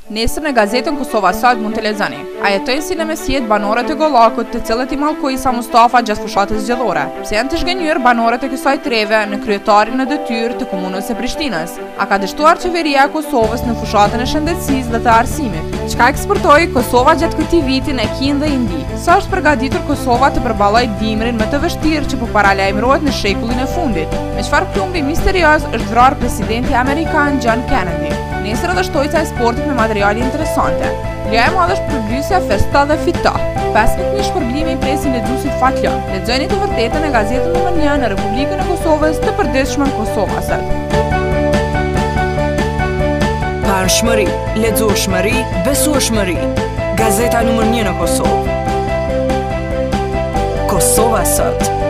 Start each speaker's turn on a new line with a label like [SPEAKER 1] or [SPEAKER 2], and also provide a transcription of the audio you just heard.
[SPEAKER 1] Nesër në gazetën Kosova Sot mund të lexoni. Ajetojnë si në mesjet banorët e Gollakut, të cilët i mallkoi Isa Mustafa gjatë fushatës zgjedhore. Pse janë të zhgënjur banorët e kësaj treve në kryetarin në detyrë të komunës së Prishtinës? A ka dështuar qeveria e Kosovës në fushatën e shëndetësisë dhe të arsimit? Çka eksportoi Kosova gjatë këtij viti në Kinë dhe Indi? Sa është përgatitur Kosova të përballojë dimrin më të vështirë që po paralajmërohet në shekullin e fundit? Me çfarë plumbi misterioz është vrarë presidenti amerikan John Kennedy? Nesër edhe shtojca e sportit me materiale interesante. Ljoja e madhe është përmbysja Festa dhe Fita. 15.000 shpërblime i presin lexuesit Fatlon. Lexojeni të vërtetën e gazetën nr. 1 në Republikën e Kosovës të përditshme Kosova Sot.
[SPEAKER 2] Parshmëri, lexueshmëri, besueshmëri. Gazeta nr. 1 në Kosovë. Kosova Sot.